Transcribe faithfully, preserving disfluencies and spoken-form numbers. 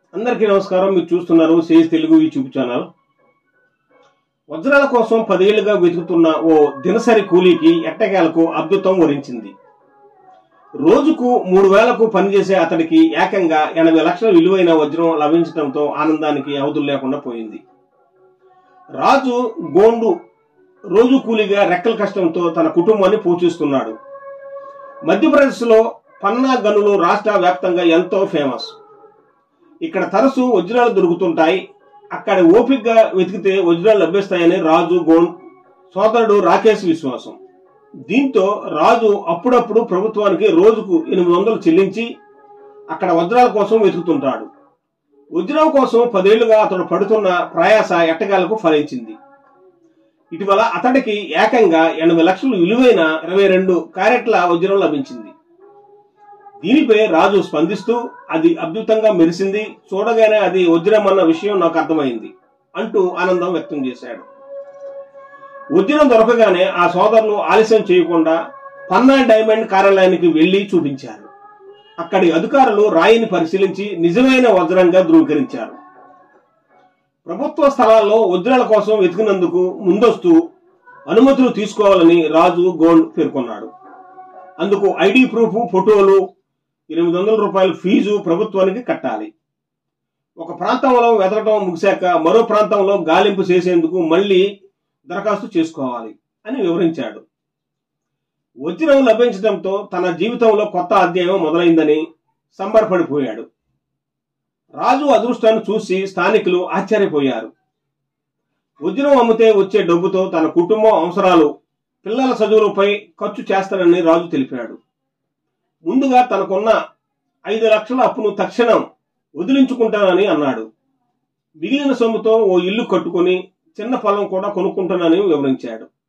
అందరికీ నమస్కారం. మీరు చూస్తున్నారు సేజ్ తెలుగు యూట్యూబ్ ఛానల్. వజ్రాల కోసం పదేళ్లుగా వెతుకుతున్న ఓ దినసరి కూలీకి ఎట్టకేలకు అద్భుతం వరించింది. రోజుకు మూడు వేలకు పనిచేసే అతడికి ఏకంగా ఎనభై లక్షల విలువైన వజ్రం లభించడంతో ఆనందానికి అవధులు లేకుండా పోయింది. రాజు గోండు రోజు కూలీగా రెక్కల కష్టంతో తన కుటుంబాన్ని పోషిస్తున్నాడు. మధ్యప్రదేశ్లో పన్నా గనులు రాష్ట్ర వ్యాప్తంగా ఎంతో ఫేమస్. ఇక్కడ తరచూ వజ్రాలు దొరుకుతుంటాయి. అక్కడ ఓపికగా వెతికితే వజ్రాలు లభిస్తాయని రాజు గోండ్ సోదరుడు రాకేష్ విశ్వాసం. దీంతో రాజు అప్పుడప్పుడు ప్రభుత్వానికి రోజుకు ఎనిమిది వందలు చెల్లించి అక్కడ వజ్రాల కోసం వెతుకుతుంటాడు. వజ్రం కోసం పదేళ్లుగా అతడు పడుతున్న ప్రయాస ఎట్టగాలకు ఫలించింది. ఇటీవల అతడికి ఏకంగా ఎనభై లక్షలు విలువైన ఇరవై రెండు క్యారెట్ల వజ్రం లభించింది. దీనిపై రాజు స్పందిస్తూ, అది అద్భుతంగా మెరిసింది, చూడగానే అది వజ్రం అన్న విషయం నాకు అర్థమైంది అంటూ ఆనందం వ్యక్తం చేశాడు. వజ్రం దొరకగానే ఆ సోదరులు ఆలస్యం చేయకుండా పన్నా డైమండ్ కార్యాలయానికి వెళ్లి చూపించారు. అక్కడి అధికారులు రాయిని పరిశీలించి నిజమైన వజ్రంగా ధృవీకరించారు. ప్రభుత్వ స్థలాల్లో వజ్రాల కోసం వెతికినందుకు ముందస్తు అనుమతులు తీసుకోవాలని రాజు గోండ్ పేర్కొన్నాడు. అందుకు ఐడి ప్రూఫ్, ఫోటోలు, ఎనిమిది వందల రూపాయల ఫీజు ప్రభుత్వానికి కట్టాలి. ఒక ప్రాంతంలో వెతకటం ముగిశాక మరో ప్రాంతంలో గాలింపు చేసేందుకు మళ్లీ దరఖాస్తు చేసుకోవాలి అని వివరించాడు. వజ్రం లభించడంతో తన జీవితంలో కొత్త అధ్యాయం మొదలైందని సంబరపడిపోయాడు. రాజు అదృష్టాన్ని చూసి స్థానికులు ఆశ్చర్యపోయారు. వజ్రం అమ్మితే వచ్చే డబ్బుతో తన కుటుంబం అవసరాలు, పిల్లల చదువులపై ఖర్చు చేస్తానని రాజు తెలిపాడు. ముందుగా తనకున్న ఐదు లక్షల అప్పును తక్షణం వదిలించుకుంటానని అన్నాడు. మిగిలిన సొమ్ముతో ఓ ఇల్లు కట్టుకుని చిన్న పొలం కూడా కొనుక్కుంటానని వివరించాడు.